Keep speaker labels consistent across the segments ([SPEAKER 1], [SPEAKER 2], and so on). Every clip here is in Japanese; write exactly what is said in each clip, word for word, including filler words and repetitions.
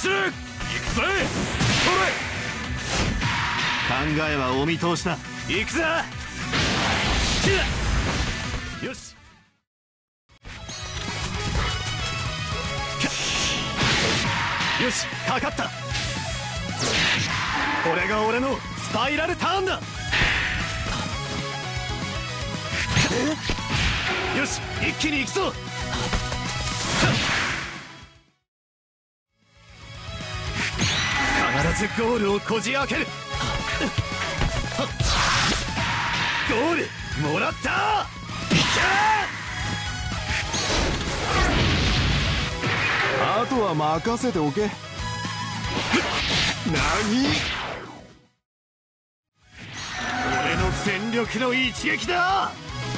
[SPEAKER 1] シュ行くぜ。考えはお見通しだ。行くぜ。よし。よし、かかった。これが俺のスパイラルターンだ。よし、一気に行くぞ。必ずゴールをこじ開ける。ゴールもらった。い
[SPEAKER 2] あとは任せておけ。
[SPEAKER 1] 何？俺の全力の一撃だ。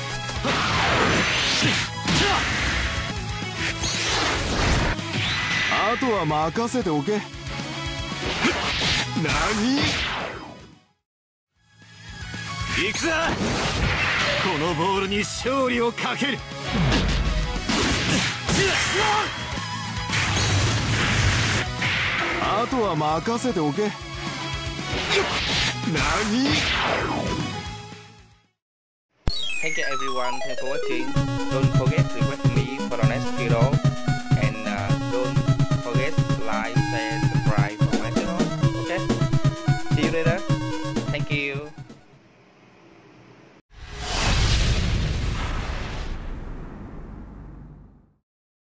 [SPEAKER 2] あとは任せておけ。
[SPEAKER 1] 何？行くぞ。このボールに勝利をかける。
[SPEAKER 2] あとは任せておけ。
[SPEAKER 1] 何？
[SPEAKER 3] Thank you everyone, thanks for watching. Don't forget to request me for the next video.